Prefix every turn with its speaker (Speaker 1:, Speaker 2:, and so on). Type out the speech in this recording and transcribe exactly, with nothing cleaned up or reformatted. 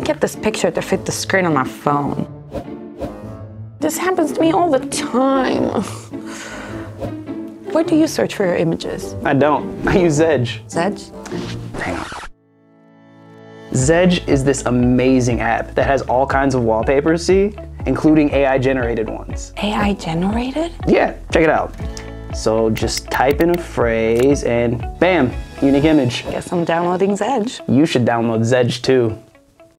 Speaker 1: can't get this picture to fit the screen on my phone. This happens to me all the time. Where do you search for your images?
Speaker 2: I don't. I use Zedge.
Speaker 1: Zedge?
Speaker 2: Hang on. Zedge is this amazing app that has all kinds of wallpapers, see? Including A I generated ones.
Speaker 1: A I generated?
Speaker 2: Yeah, check it out. So just type in a phrase and bam, unique image.
Speaker 1: Guess I'm downloading Zedge.
Speaker 2: You should download Zedge too.